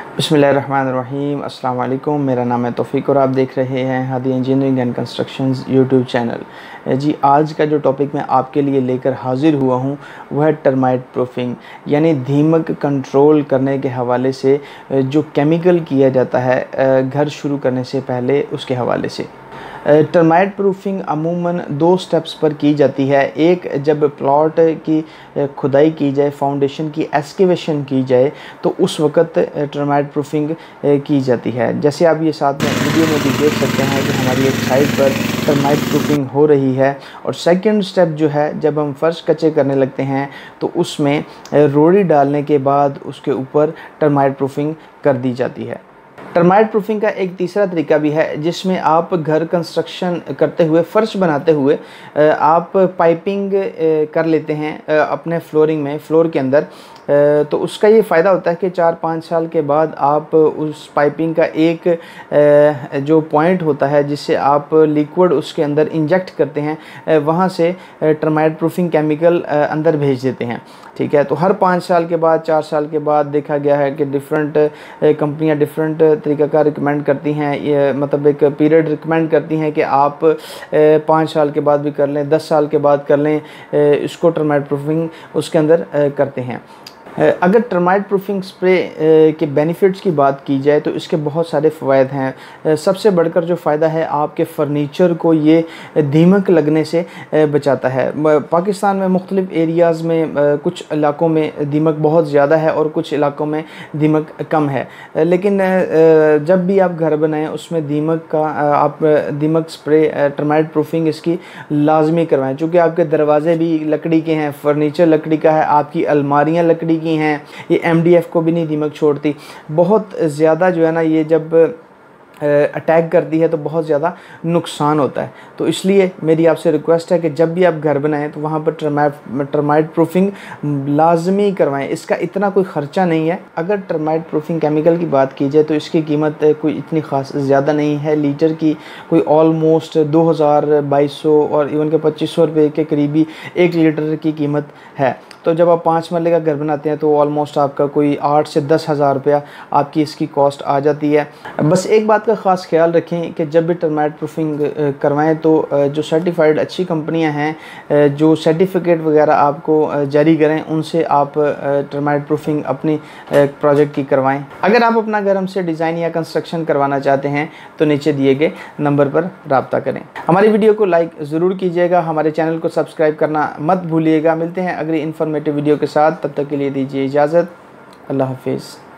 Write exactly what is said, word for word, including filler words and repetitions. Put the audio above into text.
बिस्मिल्लाहिर्रहमानिर्रहीम। अस्सलाम वालेकुम। मेरा नाम है तौफीक और आप देख रहे हैं Hadi engineering and constructions YouTube channel. जी, आज का जो टॉपिक मैं आपके लिए लेकर हाज़िर हुआ हूँ वह है टर्माइट प्रूफिंग, यानी दीमक कंट्रोल करने के हवाले से जो केमिकल किया जाता है घर शुरू करने से पहले, उसके हवाले से। टर्माइट प्रूफिंग अमूमन दो स्टेप्स पर की जाती है। एक, जब प्लॉट की खुदाई की जाए, फाउंडेशन की एक्सकेवेशन की जाए, तो उस वक़्त टर्माइट प्रूफिंग की जाती है। जैसे आप ये साथ में वीडियो में भी देख सकते हैं कि हमारी एक साइड पर टर्माइट प्रूफिंग हो रही है। और सेकंड स्टेप जो है, जब हम फर्श कच्चे करने लगते हैं तो उसमें रोड़ी डालने के बाद उसके ऊपर टर्माइट प्रूफिंग कर दी जाती है। टर्माइट प्रूफिंग का एक तीसरा तरीका भी है, जिसमें आप घर कंस्ट्रक्शन करते हुए, फ़र्श बनाते हुए आप पाइपिंग कर लेते हैं अपने फ्लोरिंग में, फ्लोर के अंदर। तो उसका ये फ़ायदा होता है कि चार पाँच साल के बाद आप उस पाइपिंग का एक जो पॉइंट होता है जिससे आप लिक्विड उसके अंदर इंजेक्ट करते हैं, वहाँ से टर्माइट प्रूफिंग केमिकल अंदर भेज देते हैं। ठीक है, तो हर पाँच साल के बाद, चार साल के बाद देखा गया है कि डिफरेंट कंपनियां डिफरेंट तरीक़ा का रिकमेंड करती हैं, ये मतलब एक पीरियड रिकमेंड करती हैं कि आप पाँच साल के बाद भी कर लें, दस साल के बाद कर लें, इसको टर्माइट प्रूफिंग उसके अंदर करते हैं। अगर टर्माइट प्रूफिंग स्प्रे के बेनिफिट्स की बात की जाए तो इसके बहुत सारे फ़वाइद हैं। सबसे बढ़कर जो फ़ायदा है, आपके फ़र्नीचर को ये दीमक लगने से बचाता है। पाकिस्तान में मुख्तलिफ़ एरियाज़ में कुछ इलाकों में दीमक बहुत ज़्यादा है और कुछ इलाकों में दीमक कम है, लेकिन जब भी आप घर बनाएं उसमें दीमक का आप दीमक स्प्रे टर्माइट प्रूफिंग इसकी लाजमी करवाएं। चूँकि आपके दरवाज़े भी लकड़ी के हैं, फ़र्नीचर लकड़ी का है, आपकी अलमारियाँ लकड़ी की हैं, ये एम डी एफ को भी नहीं दीमक छोड़ती। बहुत ज़्यादा जो है ना, ये जब अटैक करती है तो बहुत ज़्यादा नुकसान होता है। तो इसलिए मेरी आपसे रिक्वेस्ट है कि जब भी आप घर बनाएं तो वहाँ पर टर्माइट टर्माइट प्रूफिंग लाजमी करवाएं। इसका इतना कोई ख़र्चा नहीं है। अगर टर्माइट प्रूफिंग केमिकल की बात की जाए तो इसकी कीमत कोई इतनी ख़ास ज़्यादा नहीं है। लीटर की कोई ऑलमोस्ट दो हज़ार बाईस सौ और इवन के पच्चीस सौ रुपये के करीबी एक लीटर की कीमत है। तो जब आप पाँच मरले का घर बनाते हैं तो ऑलमोस्ट आपका कोई आठ से दस हज़ार रुपया आपकी इसकी कॉस्ट आ जाती है। बस एक बात का ख़ास ख्याल रखें कि जब भी टर्माइट प्रूफिंग करवाएं तो जो सर्टिफाइड अच्छी कंपनियां हैं जो सर्टिफिकेट वगैरह आपको जारी करें, उनसे आप टर्माइट प्रूफिंग अपनी प्रोजेक्ट की करवाएं। अगर आप अपना घर हमसे डिज़ाइन या कंस्ट्रक्शन करवाना चाहते हैं तो नीचे दिए गए नंबर पर रब्ता करें। हमारी वीडियो को लाइक ज़रूर कीजिएगा, हमारे चैनल को सब्सक्राइब करना मत भूलिएगा। मिलते हैं अगली इन्फॉर्मेटिव वीडियो के साथ, तब तक के लिए दीजिए इजाज़त। अल्लाह हाफिज़।